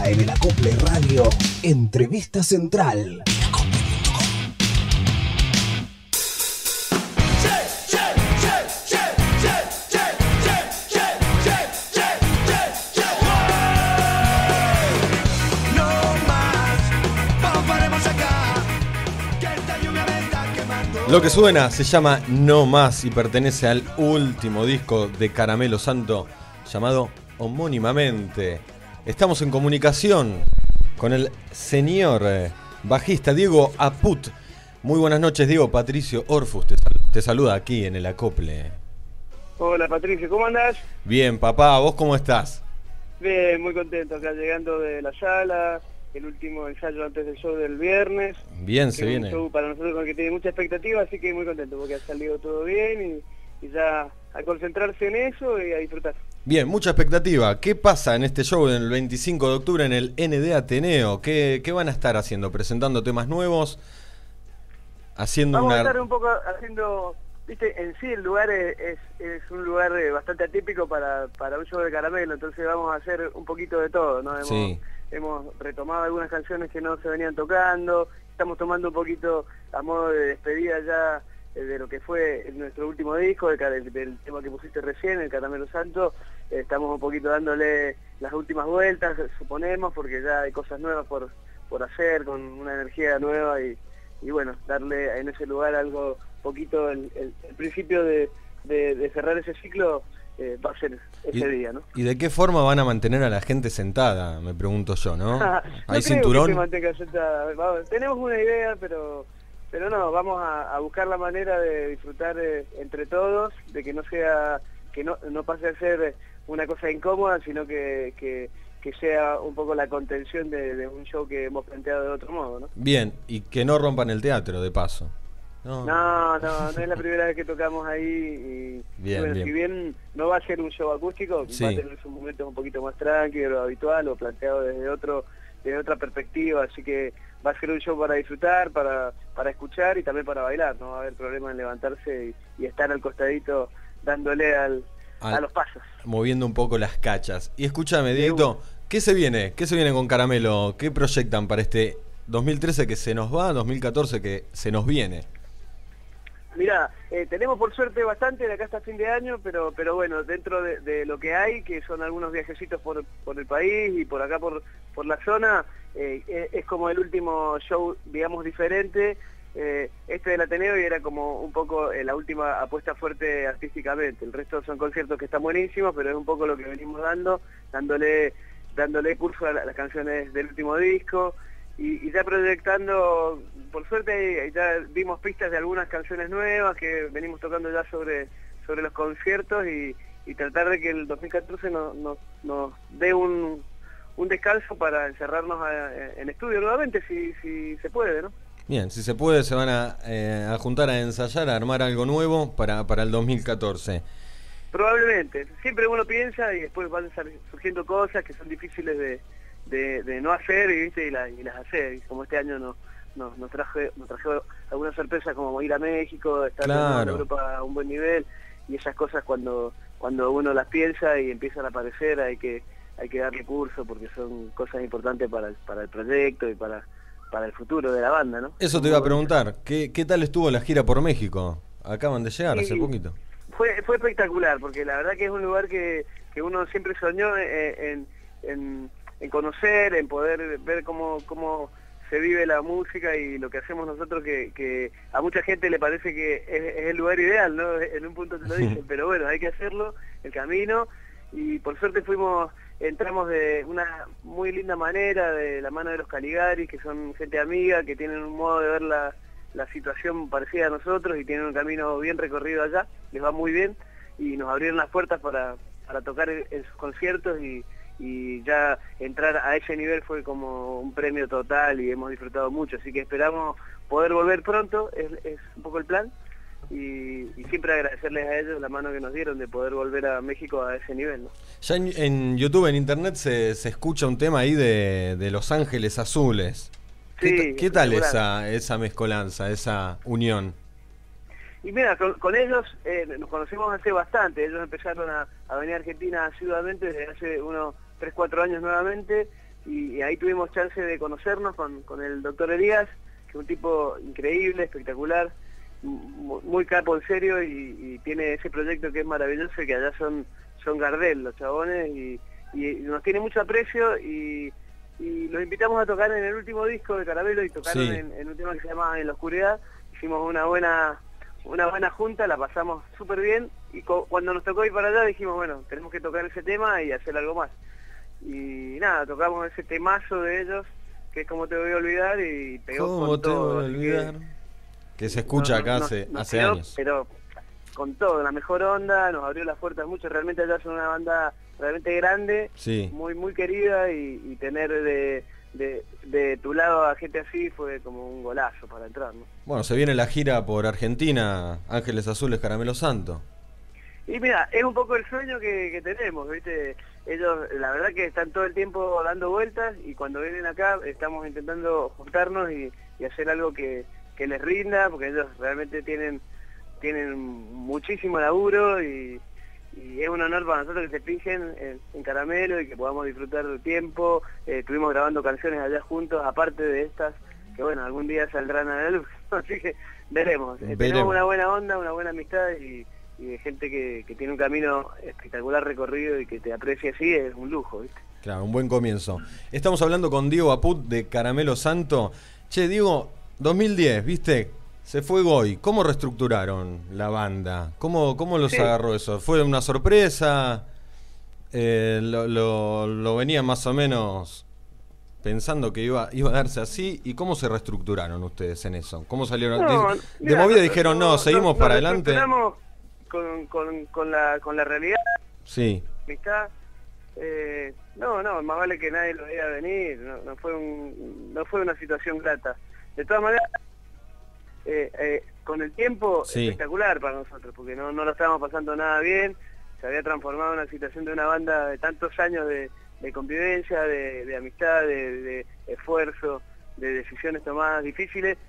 Ahora en el Acople Radio, Entrevista Central. Lo que suena se llama No Más y pertenece al último disco de Caramelo Santo llamado homónimamente. Estamos en comunicación con el señor bajista Diego Aput. Muy buenas noches, Diego. Patricio Orfus te saluda aquí en el Acople. Hola Patricio, ¿cómo andás? Bien, papá, ¿vos cómo estás? Bien, muy contento acá llegando de la sala, el último ensayo antes del show del viernes. Bien, se viene. Un show para nosotros con el que tiene mucha expectativa, así que muy contento porque ha salido todo bien y ya a concentrarse en eso y a disfrutar. Bien, mucha expectativa. ¿Qué pasa en este show el 25 de octubre en el ND Ateneo? ¿Qué van a estar haciendo? ¿Presentando temas nuevos? Vamos a estar un poco haciendo... Viste, en sí el lugar es un lugar bastante atípico para un show de Caramelo, entonces vamos a hacer un poquito de todo, ¿no? Hemos retomado algunas canciones que no se venían tocando, estamos tomando un poquito a modo de despedida ya de lo que fue nuestro último disco, del tema que pusiste recién, el Caramelo Santo. Estamos un poquito dándole las últimas vueltas, suponemos, porque ya hay cosas nuevas por hacer, con una energía nueva y bueno, darle en ese lugar algo poquito, el principio de cerrar ese ciclo. Va a ser ese día, ¿no? ¿Y de qué forma van a mantener a la gente sentada? Me pregunto yo, ¿no? ¿Hay cinturón? Que se mantenga sentada. Tenemos una idea, pero no, vamos a buscar la manera de disfrutar entre todos, de que no sea, que no pase a ser una cosa incómoda, sino que sea un poco la contención de un show que hemos planteado de otro modo, ¿no? Bien, y que no rompan el teatro, de paso. No es la primera vez que tocamos ahí y bueno, si bien no va a ser un show acústico, sí, va a tener sus momentos un poquito más tranquilos de lo habitual o planteado desde otra perspectiva, así que va a ser un show para disfrutar, para escuchar y también para bailar, no va a haber problema en levantarse y estar al costadito dándole a los pasos. Moviendo un poco las cachas. Y escúchame, Diego, ¿qué se viene? ¿Qué se viene con Caramelo? ¿Qué proyectan para este 2013 que se nos va, 2014 que se nos viene? Mirá, tenemos por suerte bastante de acá hasta fin de año, pero bueno, dentro de lo que hay, que son algunos viajecitos por el país y por acá por la zona, es como el último show, digamos, diferente. Este del Ateneo y era como un poco la última apuesta fuerte artísticamente. El resto son conciertos que están buenísimos, pero es un poco lo que venimos dándole curso a las canciones del último disco. Y ya proyectando, por suerte ya vimos pistas de algunas canciones nuevas que venimos tocando ya sobre los conciertos y tratar de que el 2014 nos dé un descanso para encerrarnos en estudio nuevamente, si se puede, ¿no? Bien, si se puede se van a juntar a ensayar, a armar algo nuevo para el 2014. Probablemente, siempre uno piensa y después van surgiendo cosas que son difíciles de no hacer y las hacer, y como este año nos trajo algunas sorpresas como ir a México, estar en Europa a un buen nivel, y esas cosas cuando uno las piensa y empiezan a aparecer hay que darle curso porque son cosas importantes para el proyecto y para el futuro de la banda, ¿no? Eso te iba a preguntar, ¿qué tal estuvo la gira por México? Acaban de llegar hace poquito. Fue espectacular, porque la verdad que es un lugar que uno siempre soñó en conocer, en poder ver cómo se vive la música y lo que hacemos nosotros, que a mucha gente le parece que es el lugar ideal, ¿no? En un punto te lo dicen, pero bueno, hay que hacerlo, el camino, y por suerte entramos de una muy linda manera, de la mano de los Caligaris, que son gente amiga, que tienen un modo de ver la situación parecida a nosotros y tienen un camino bien recorrido allá, les va muy bien, y nos abrieron las puertas para tocar en sus conciertos y ya entrar a ese nivel fue como un premio total y hemos disfrutado mucho, así que esperamos poder volver pronto, es un poco el plan, y siempre agradecerles a ellos la mano que nos dieron de poder volver a México a ese nivel, ¿no? Ya en YouTube, en internet se escucha un tema ahí de Los Ángeles Azules. ¿Qué tal esa mezcolanza, esa unión? Y mira, con ellos nos conocemos hace bastante. Ellos empezaron a venir a Argentina asiduamente desde hace unos 3-4 años nuevamente, y ahí tuvimos chance de conocernos con el doctor Elías, que es un tipo increíble, espectacular, muy capo en serio, y tiene ese proyecto que es maravilloso, y que allá son Gardel los chabones, y nos tiene mucho aprecio, y los invitamos a tocar en el último disco de Caramelo, y tocaron en un tema que se llama En la Oscuridad. Hicimos una buena junta, la pasamos súper bien, y cuando nos tocó ir para allá dijimos, bueno, tenemos que tocar ese tema y hacer algo más. Y nada, tocamos ese temazo de ellos, que es Como te voy a olvidar, y pegó ¿Cómo con te todo. voy a olvidar? Que se escucha acá hace años. Pero con todo, la mejor onda, nos abrió las puertas mucho. Realmente allá son una banda realmente grande, muy muy querida, y tener de tu lado a gente así fue como un golazo para entrar, ¿no? Bueno, se viene la gira por Argentina, Ángeles Azules, Caramelo Santo. Y mira, es un poco el sueño que tenemos, ¿viste? Ellos, la verdad que están todo el tiempo dando vueltas, y cuando vienen acá estamos intentando juntarnos y hacer algo que les rinda, porque ellos realmente tienen muchísimo laburo, y es un honor para nosotros que se fijen en Caramelo y que podamos disfrutar del tiempo. Estuvimos grabando canciones allá juntos, aparte de estas, que bueno, algún día saldrán a la luz, así que veremos. Tenemos una buena onda, una buena amistad, y de gente que tiene un camino espectacular recorrido y que te aprecia así, es un lujo, ¿viste? Claro, un buen comienzo. Estamos hablando con Diego Apud de Caramelo Santo. Che, Diego, 2010, ¿viste? Se fue Goy. ¿Cómo reestructuraron la banda? ¿Cómo los agarró eso? ¿Fue una sorpresa? ¿Lo venían más o menos pensando que iba a darse así? ¿Y cómo se reestructuraron ustedes en eso? ¿Cómo salieron? De movida dijeron, no, seguimos para adelante. Con la realidad. Sí. Amistad. No, más vale que nadie lo veía venir. No fue una situación grata. De todas maneras, con el tiempo, espectacular para nosotros, porque no lo estábamos pasando nada bien. Se había transformado en una situación de una banda de tantos años de convivencia, de amistad, de esfuerzo, de decisiones tomadas difíciles,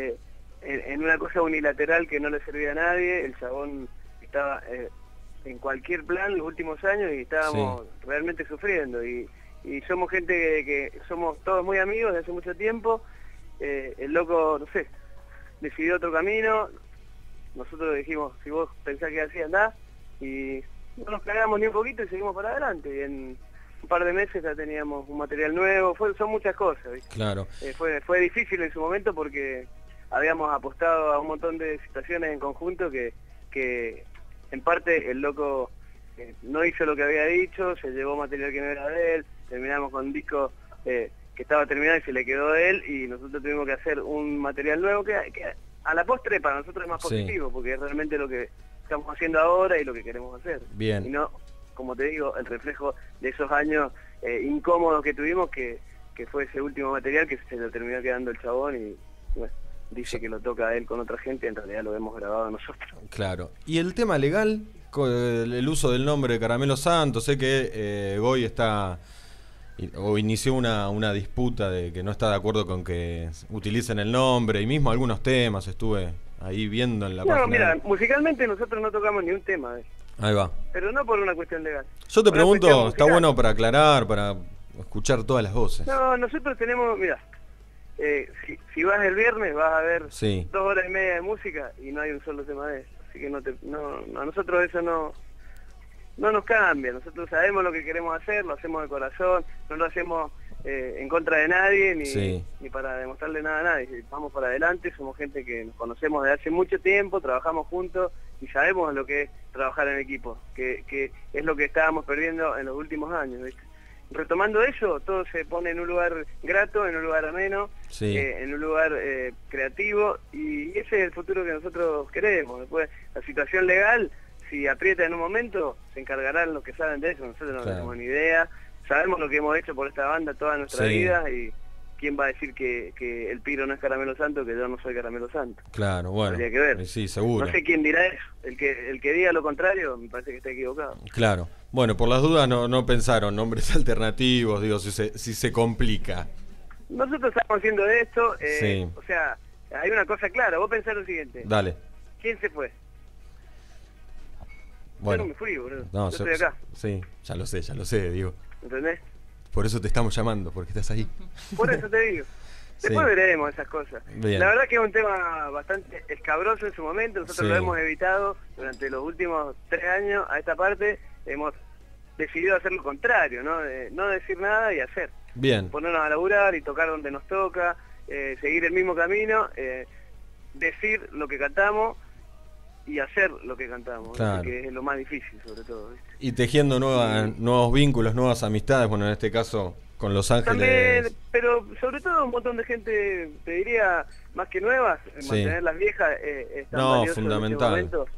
en una cosa unilateral que no le servía a nadie. El chabón estaba en cualquier plan los últimos años, y estábamos realmente sufriendo, y somos gente que somos todos muy amigos de hace mucho tiempo. El loco, no sé, decidió otro camino. Nosotros dijimos, si vos pensás que así andá, y no nos cagamos ni un poquito y seguimos para adelante, y en un par de meses ya teníamos un material nuevo. Son muchas cosas, ¿viste? Claro. Fue difícil en su momento, porque habíamos apostado a un montón de situaciones en conjunto que en parte el loco no hizo lo que había dicho, se llevó material que no era de él, terminamos con un disco que estaba terminado y se le quedó de él, y nosotros tuvimos que hacer un material nuevo que a la postre para nosotros es más positivo, porque es realmente lo que estamos haciendo ahora y lo que queremos hacer. Bien. Y no, como te digo, el reflejo de esos años incómodos que tuvimos, que fue ese último material que se lo terminó quedando el chabón, y bueno, dice que lo toca a él con otra gente, en realidad lo hemos grabado nosotros. Claro. ¿Y el tema legal? El uso del nombre de Caramelo Santo, sé que Goy inició una disputa de que no está de acuerdo con que utilicen el nombre, y mismo algunos temas estuve ahí viendo en la página. No, mira, musicalmente nosotros no tocamos ni un tema. Ahí va. Pero no por una cuestión legal. Yo te pregunto, está bueno para aclarar, para escuchar todas las voces. No, nosotros tenemos, mira, si vas el viernes vas a ver 2 horas y media de música y no hay un solo tema de eso. Así que a nosotros eso no nos cambia. Nosotros sabemos lo que queremos hacer, lo hacemos de corazón, no lo hacemos en contra de nadie, ni para demostrarle nada a nadie. Vamos para adelante, somos gente que nos conocemos desde hace mucho tiempo, trabajamos juntos y sabemos lo que es trabajar en equipo, que es lo que estábamos perdiendo en los últimos años, ¿viste? Retomando eso, todo se pone en un lugar grato, en un lugar ameno, en un lugar creativo, y ese es el futuro que nosotros queremos. Después, la situación legal, si aprieta en un momento, se encargarán los que saben de eso. Nosotros no tenemos ni idea, sabemos lo que hemos hecho por esta banda toda nuestra vida, y quién va a decir que el Piro no es Caramelo Santo, que yo no soy Caramelo Santo. Claro, bueno. Habría que ver. Sí, seguro. No sé quién dirá eso. El que diga lo contrario, me parece que está equivocado. Claro. Bueno, por las dudas no pensaron nombres alternativos, digo, si se complica. Nosotros estamos haciendo esto, o sea, hay una cosa clara. Vos pensás lo siguiente. Dale. ¿Quién se fue? Bueno. Yo no me fui, boludo. No, yo estoy acá. Sí, ya lo sé, digo. ¿Entendés? Por eso te estamos llamando, porque estás ahí. Por eso te digo. Después veremos esas cosas. Bien. La verdad que es un tema bastante escabroso en su momento. Nosotros lo hemos evitado durante los últimos 3 años a esta parte. Hemos decidido hacer lo contrario, ¿no? No decir nada y hacer. Bien. Ponernos a laburar y tocar donde nos toca, seguir el mismo camino, decir lo que cantamos y hacer lo que cantamos, claro. Que es lo más difícil sobre todo, ¿viste? Y tejiendo nuevos vínculos, nuevas amistades, bueno, en este caso con Los Ángeles. También, pero sobre todo un montón de gente, te diría, más que nuevas, mantener las viejas es tan valioso fundamental. en este momento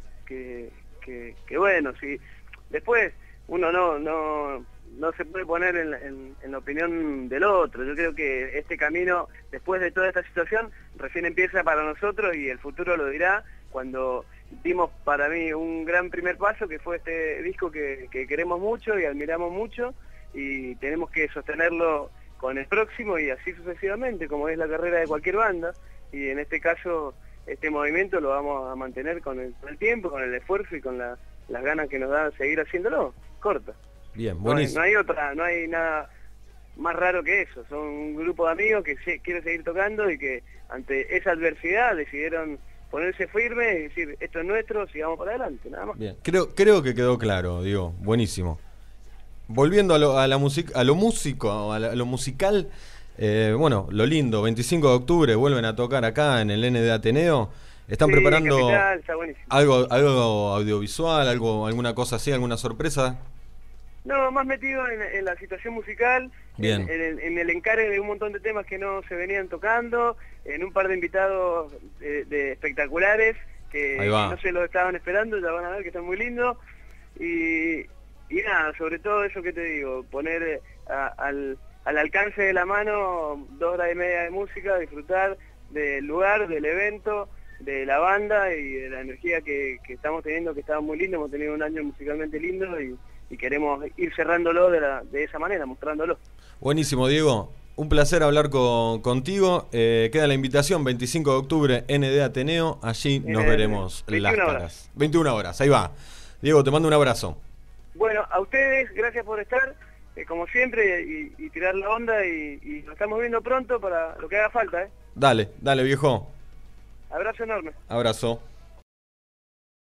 que bueno, si después uno no se puede poner en la opinión del otro. Yo creo que este camino, después de toda esta situación, recién empieza para nosotros y el futuro lo dirá cuando dimos para mí un gran primer paso, que fue este disco que queremos mucho y admiramos mucho, y tenemos que sostenerlo con el próximo y así sucesivamente, como es la carrera de cualquier banda, y en este caso este movimiento lo vamos a mantener con el tiempo, con el esfuerzo y con las ganas que nos da seguir haciéndolo, corta. Bien, buenísimo. No hay nada más raro que eso. Son un grupo de amigos que quieren seguir tocando y que ante esa adversidad decidieron ponerse firmes y decir, esto es nuestro, sigamos para adelante, nada más. Bien, creo que quedó claro, digo, buenísimo. Volviendo a lo musical, bueno, lo lindo, 25 de octubre vuelven a tocar acá en el ND Ateneo. ¿Están preparando Capital, está buenísimo. algo audiovisual, alguna cosa así, alguna sorpresa? No, más metido en la situación musical, bien. En el encare de un montón de temas que no se venían tocando, en un par de invitados de espectaculares que no se los estaban esperando, ya van a ver que están muy lindos. Y nada, sobre todo eso que te digo, poner al alcance de la mano 2 horas y media de música, disfrutar del lugar, del evento, de la banda y de la energía que estamos teniendo, que estaba muy lindo. Hemos tenido un año musicalmente lindo y queremos ir cerrándolo de esa manera, mostrándolo. Buenísimo, Diego. Un placer hablar contigo. Queda la invitación, 25 de octubre, ND Ateneo. Allí nos veremos las caras. 21 horas, ahí va. Diego, te mando un abrazo. Bueno, a ustedes, gracias por estar, como siempre, y tirar la onda, y nos estamos viendo pronto para lo que haga falta, ¿eh? Dale, viejo. Abrazo enorme. Abrazo.